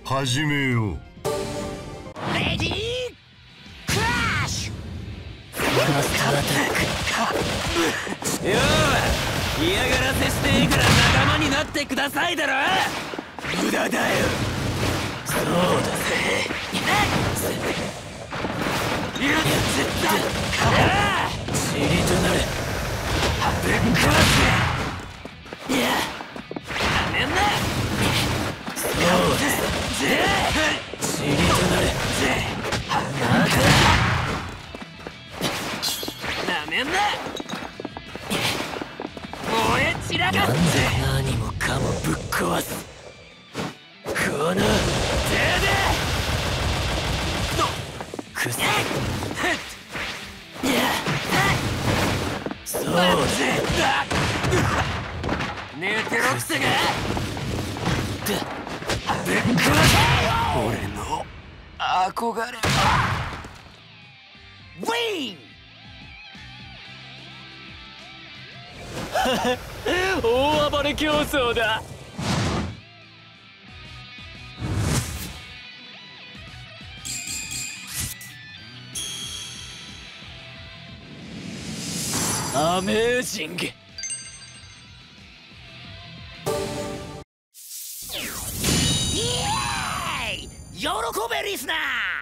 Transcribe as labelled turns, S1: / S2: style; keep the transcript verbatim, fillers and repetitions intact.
S1: 始めよう。
S2: レディークラッシュ。
S3: マスターアタック。よう、嫌がらせしていいから仲間になってくださいだろ。無駄だよ。そうだぜ。いや、絶対尻となれ。ぶっ壊す。いや、やめんな。そうだぜ。尻となれ。なんだ。なめんな。燃え散らかって何もかもぶっ壊す。この手でくせ。そうだ。寝てろくせがぶっ壊せ。俺の憧れはウィン。大暴れ競争だ。アメージング。イエーイ。喜べリスナー。